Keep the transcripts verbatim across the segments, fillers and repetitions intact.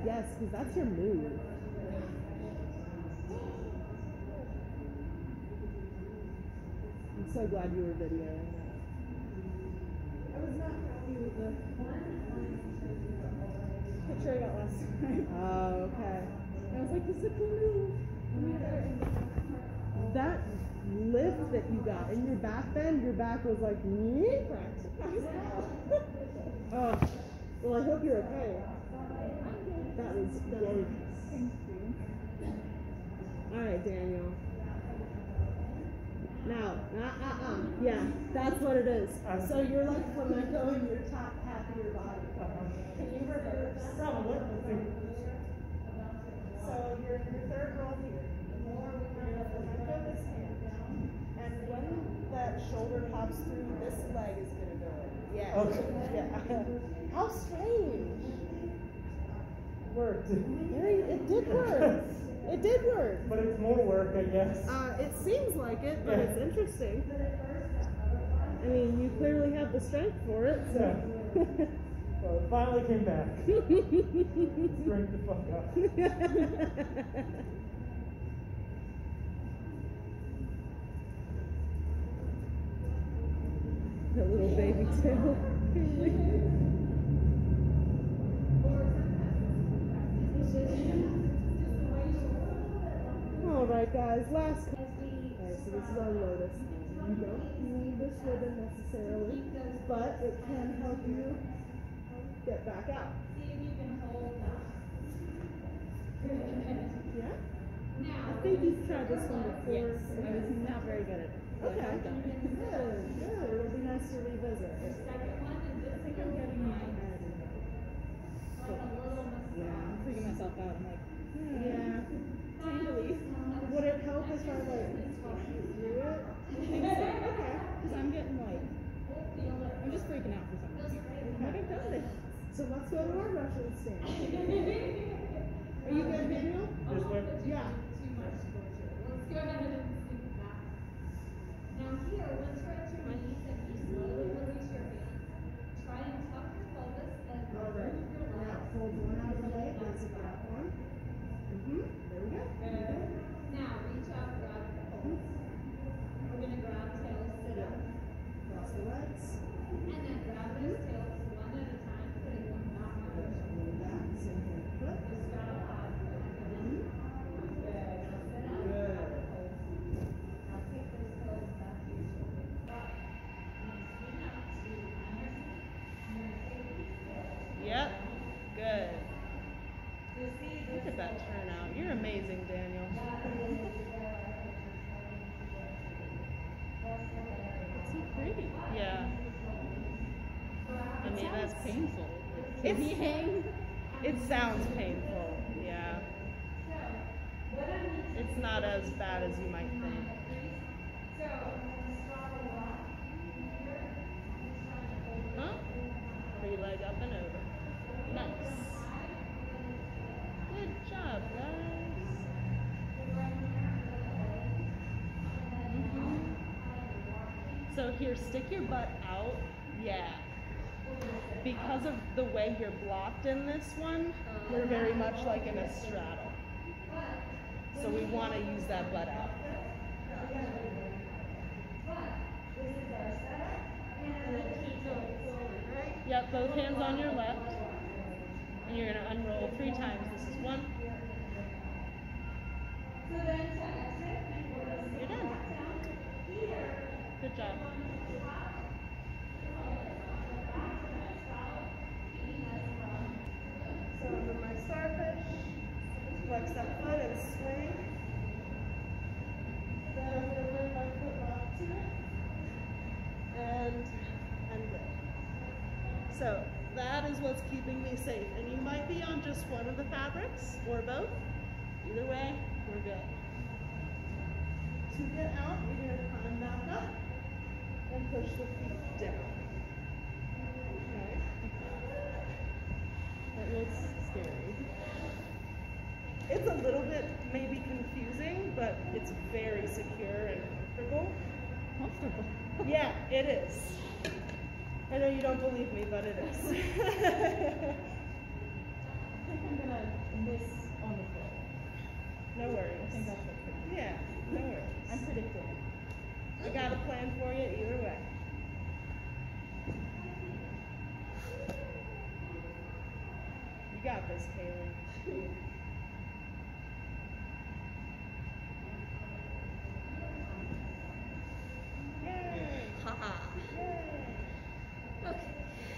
guess, because that's your mood. I'm so glad you were videoing that. I was not happy with the picture I got last time. Oh, okay. And I was like, this is a cool move. That lift that you got in your back bend, your back was like, yeet. Oh, well, I hope you're okay. That was gorgeous. Thank you. All right, Daniel. Now, uh, uh, uh, yeah, that's what it is. So you're like flamencoing your top half of your body. Can you reverse? Probably. So you're in your third roll here. You're going to flamenco this hand down. And when that shoulder pops through, this leg is going to go in. Yeah. Okay. Yeah. How strange. Worked. Very, it did work. It did work. But it's more work, I guess. Uh, it seems like it, but Yeah. it's interesting. I mean, you clearly have the strength for it. So. Yeah. Well, it finally came back. Strength the fuck up. The little baby tail. All right, guys. Last. All right, so this is our lotus. You don't need this ribbon necessarily, but it can help you get back out. Yeah. I think you've tried this one before. Yes, I was not very good at it. Okay. Good. Good. It'll be nice to revisit. I think I'm getting my head. Yeah. I'm freaking myself out. I'm like, hmm. Yeah. Tingly. Would it help if I like talk you through it? I think so. Okay. Because I'm getting like, I'm just freaking out for some reason. Okay. I've done it. So let's go to our Russian stand. Are you good, Daniel? This way? Yeah. Let's go ahead and sync that. Now here, once you're at your knees and you slowly release your hands, try and tuck your pelvis and All right. move your Now legs. hold one out of the leg. That's a gap one. Mm-hmm. There we go. Good. Now reach out, grab the pelvis. We're going to grab tails, sit up, Cross the legs. and then grab those tails one at a time, putting them back on your shoulder. Lean back. Same hand foot. Just straddle out. Mm-hmm. Good. Now sit up. Good. Now take those toes back to your shoulder. Swing up to under seat. And then take these toes. Yep. Good. You see Look this at that turnout. You're amazing, Daniel. It's so pretty. Yeah. I mean, That's that's painful. It's- Can you hang? It sounds painful. Yeah. It's not as bad as you might think. Huh? Free leg up and over. Nice. Good job, guys. Mhm. So here, stick your butt out. Yeah. Because of the way you're blocked in this one, we're very much like in a straddle. So we want to use that butt out. Yep, both hands on your left. And you're going to unroll three times. This is one. You're done. Good job. So I'm in my starfish. Flex that foot and swing. Then I'm going to bring my foot back to it. And I'm good. So that is what's keeping me safe. And you might be on just one of the fabrics or both. Either way, we're good. To get out, you're going to climb back up and push the feet down. Okay. That looks scary. It's a little bit maybe confusing, but it's very secure and comfortable. Comfortable. Yeah, it is. I know you don't believe me, but it is. I think I'm gonna plan for you either way. You got this, Kaylee. Yay! Haha. Yay! Okay.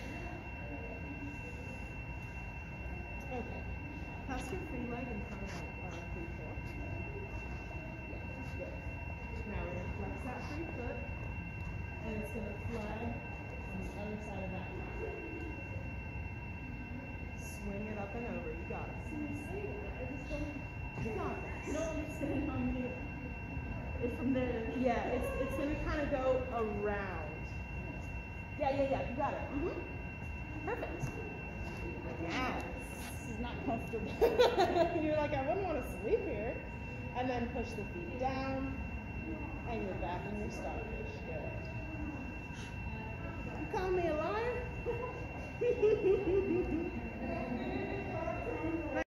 Okay. Pass your free leg in front of that uh, free foot. Yeah, good. Now we're going to flex that free foot, and it's going to flag on the other side of that foot. Swing it up and over. You got it. See, see, I just don't. You got this. No, I'm standing on me. It's from there. Yeah, it's it's going to kind of go around. Yeah, yeah, yeah. You got it. Mm-hmm. Perfect. Yes. This is not comfortable. You're like, I wouldn't want to sleep here. And then push the feet down, and you're back in your starfish. Good. You call me a liar?